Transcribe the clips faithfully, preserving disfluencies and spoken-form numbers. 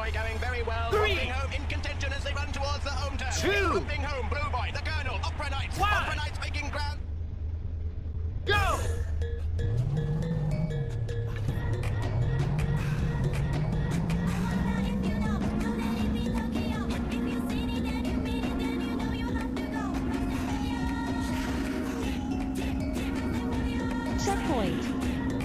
boy going very well. Three. Romping home in contention as they run towards the home turn. Two. Romping home, Blue Boy, the Colonel, Opera Knights. One. Opera Knights making ground. Go! Checkpoint.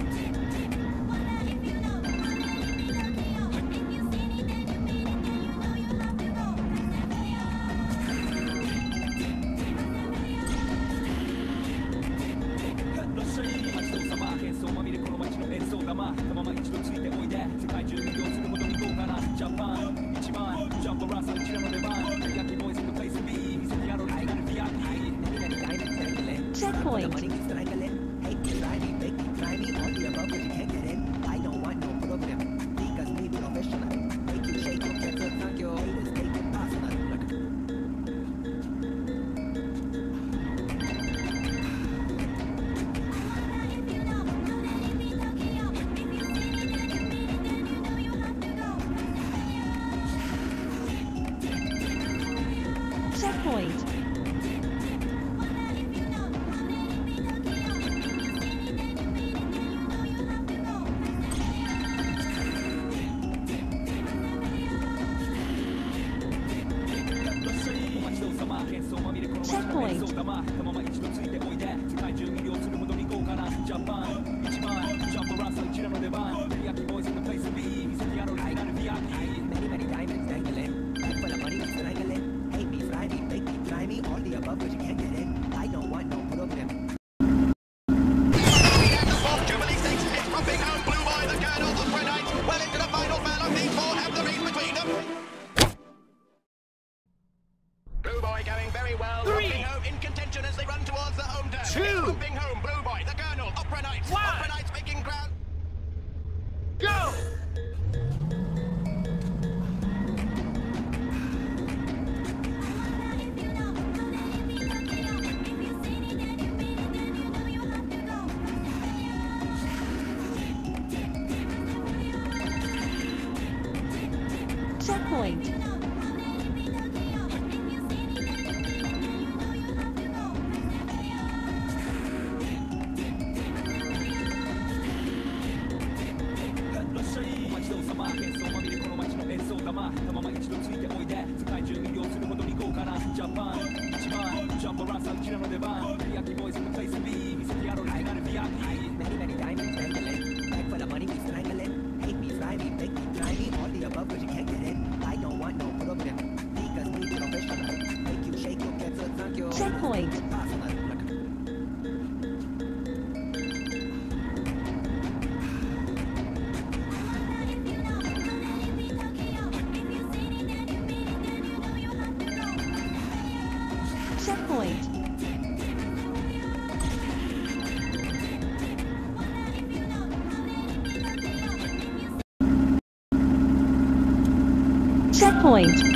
Checkpoint. Checkpoint. Blue Boy going very well. Three. Romping home in contention as they run towards the home turn. Two. Romping home, Blue Boy, the Colonel, Opera Knights. One. Opera Knights making ground. Go! Checkpoint. Checkpoint. Checkpoint. Checkpoint.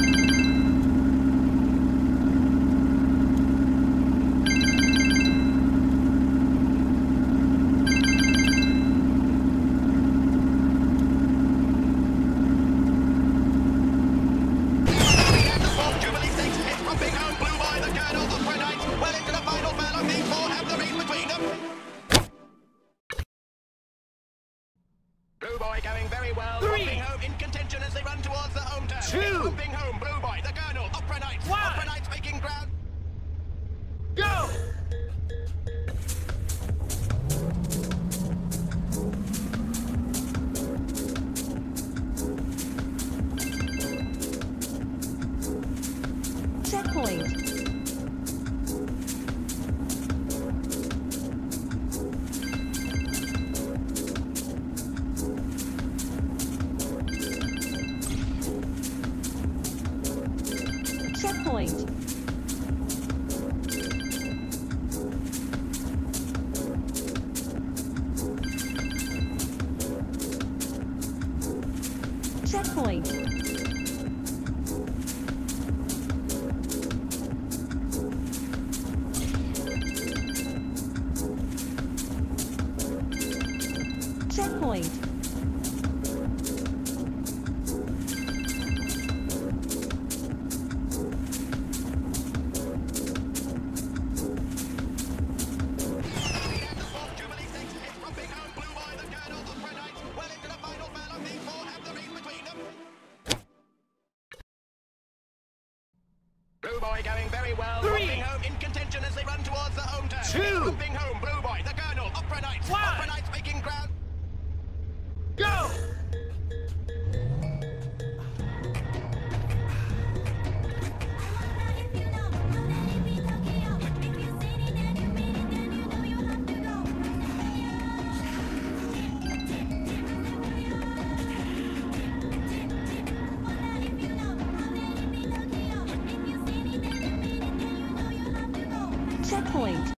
Blue Boy going very well. Three. Romping home in contention as they run towards the home turn. Two. Romping home, Blue Boy, the Colonel, Opera Knights. One. Opera Knights making ground. Go! Checkpoint. Checkpoint. Checkpoint. Checkpoint. very well. Three. Romping home in contention as they run towards the home turn. Two. Romping home, Blue Boy, the Colonel, Opera Knights. One. Opera Knights making ground. Go! Checkpoint.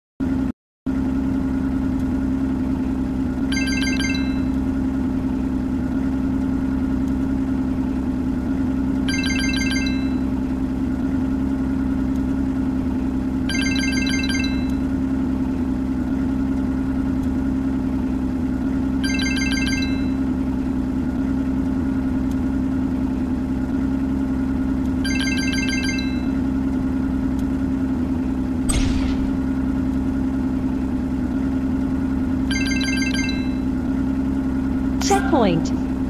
Checkpoint.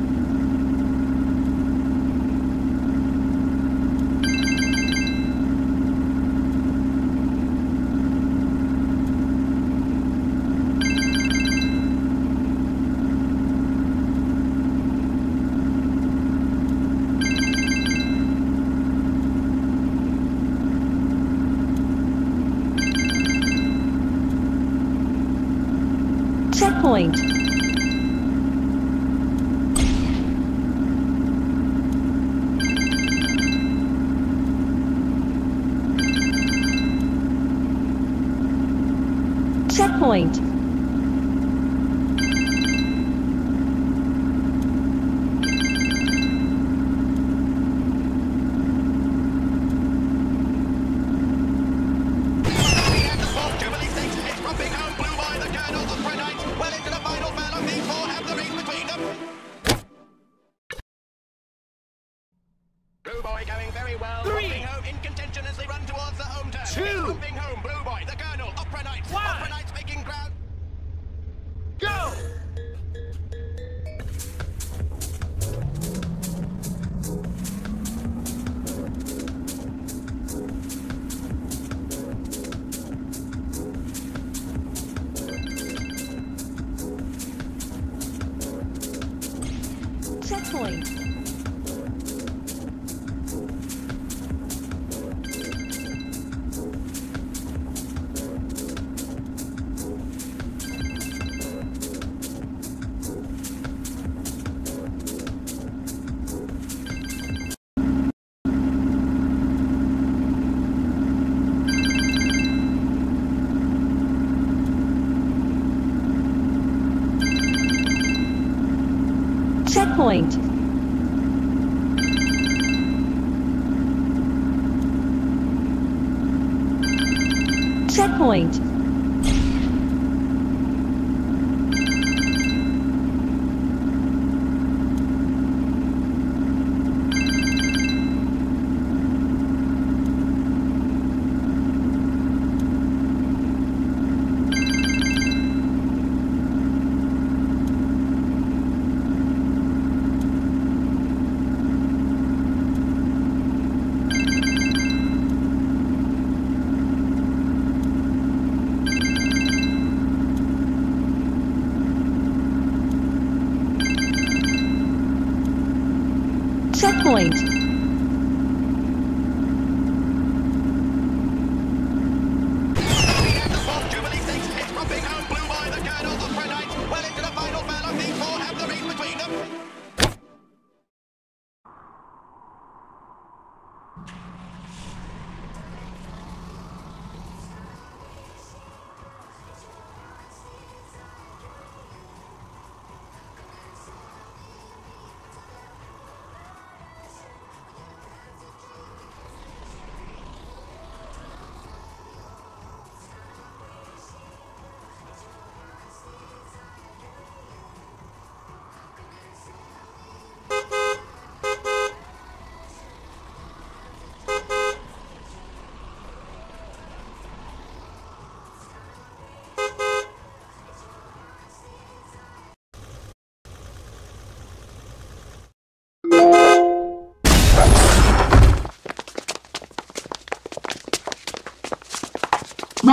Checkpoint. Checkpoint. Jubilee Stakes, it's romping home, Blue Boy, the Colonel, Opera Knights. Well into the final battle, these four have the race between them. Blue Boy going very well. Three. Romping home in contention as they run towards the home turn. Two. Romping home, Blue Boy, the Colonel, Opera Knights. One. Opera Knights making ground. Go! Checkpoint. Checkpoint. Checkpoint. Checkpoint. Jubilee Stakes, it's romping home, Blue Boy, the Colonel, Opera Knights. Well into the final battle, these four have the race between them.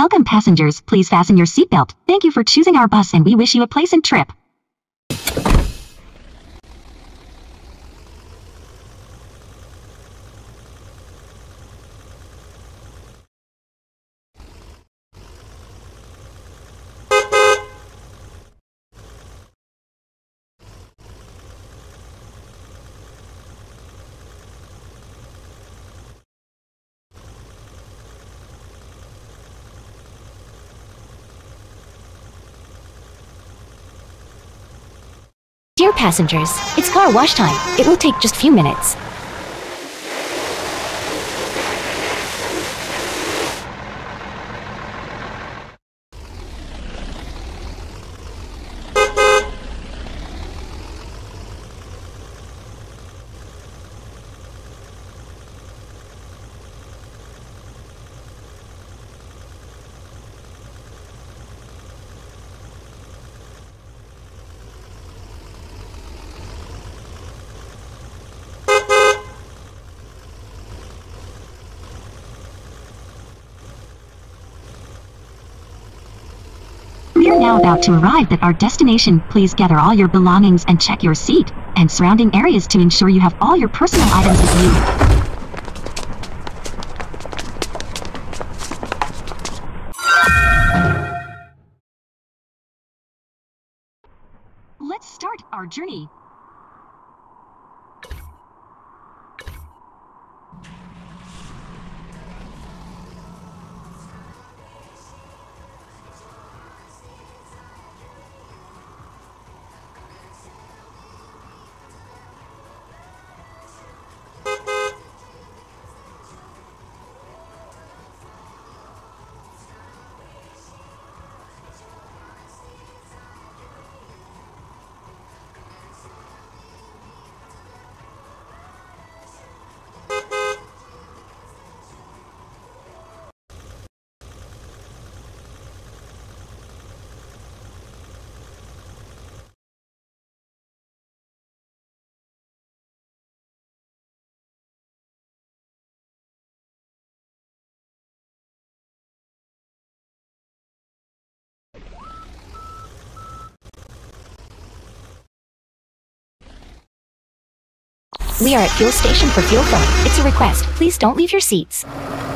Welcome passengers, please fasten your seatbelt. Thank you for choosing our bus and we wish you a pleasant trip. Dear passengers, it's car wash time. It will take just a few minutes. We are now about to arrive at our destination. Please gather all your belongings and check your seat and surrounding areas to ensure you have all your personal items with you. Let's start our journey. We are at fuel station for fuel filling. It's a request. Please don't leave your seats.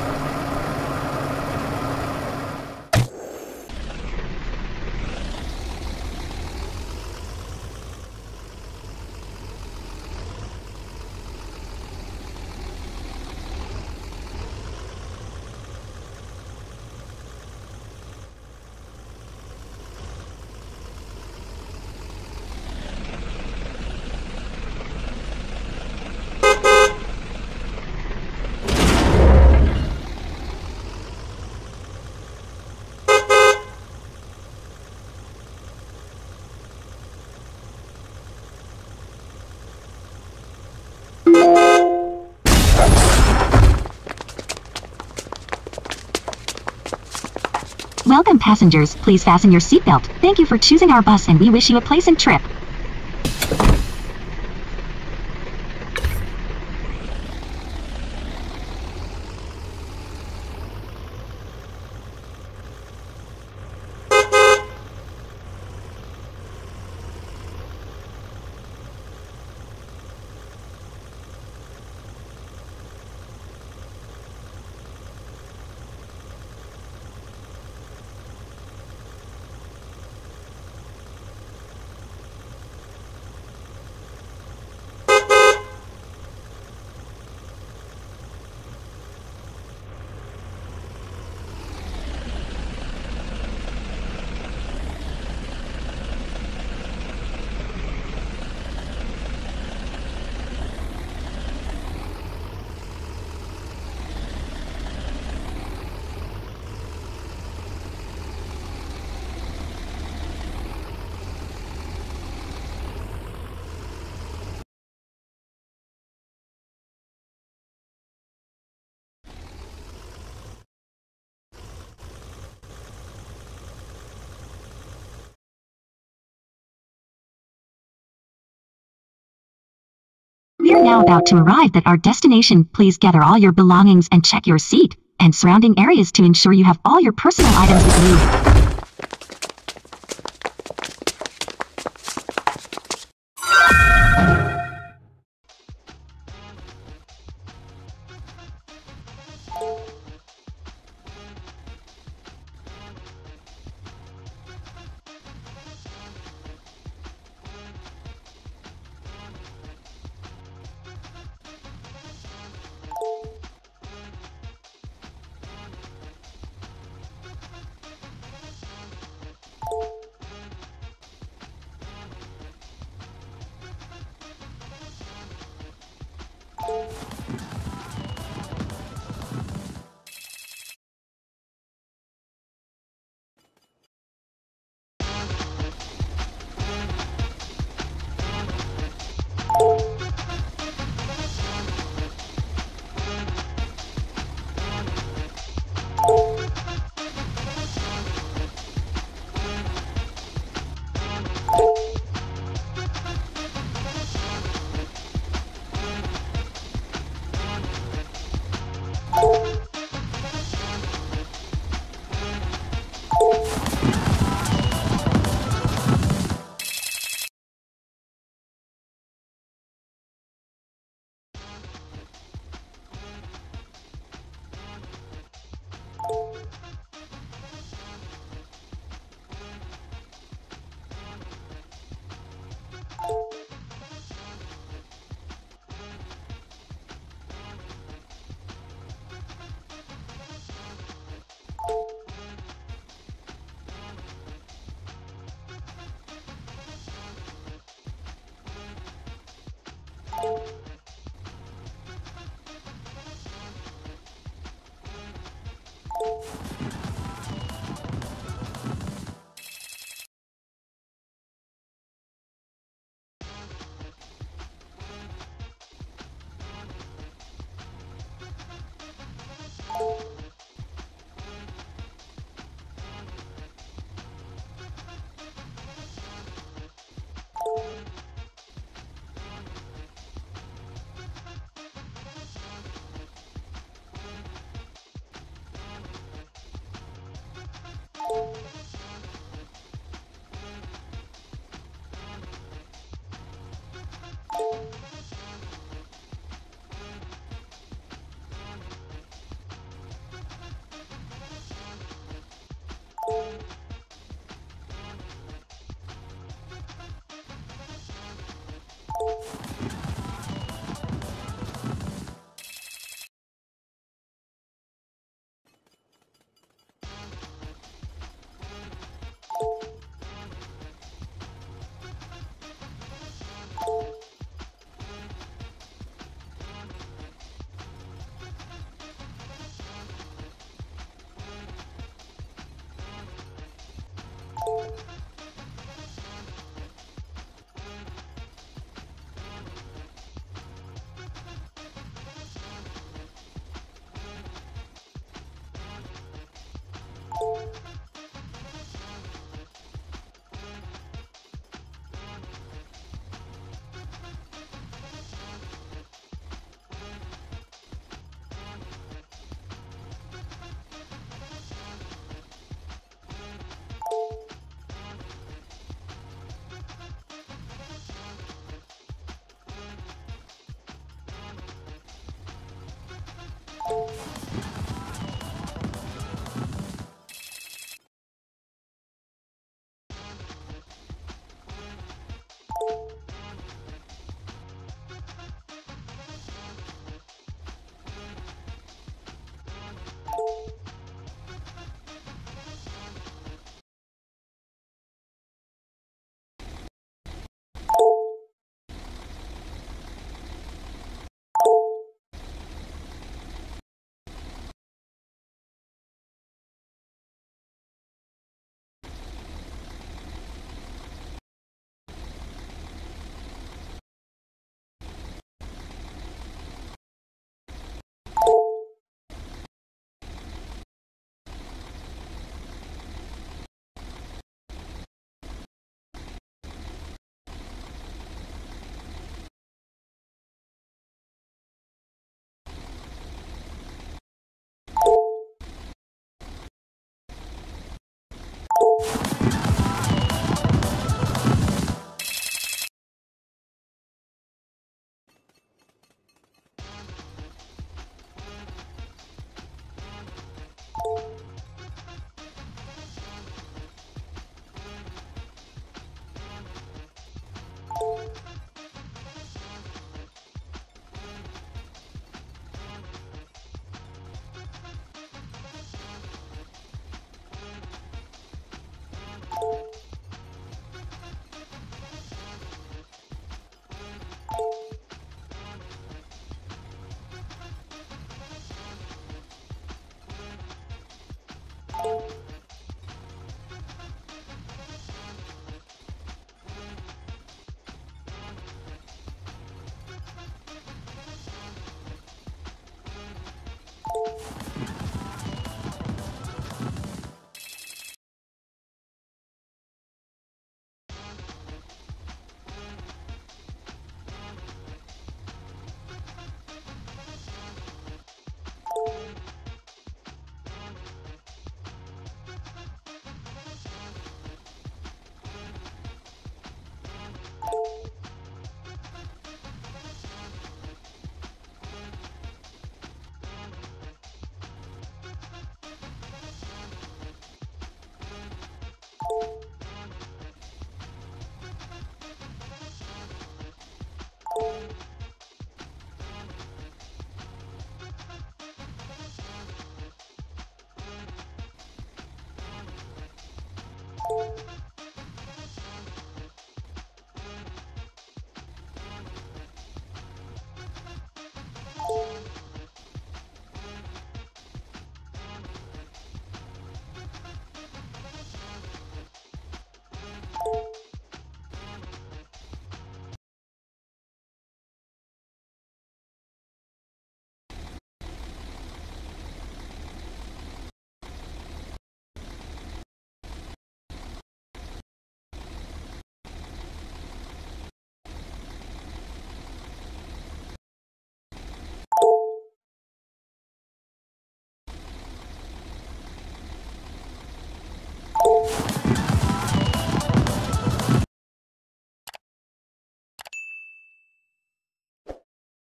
Welcome passengers, please fasten your seatbelt. Thank you for choosing our bus and we wish you a pleasant trip. We are now about to arrive at our destination. Please gather all your belongings and check your seat and surrounding areas to ensure you have all your personal items with you. You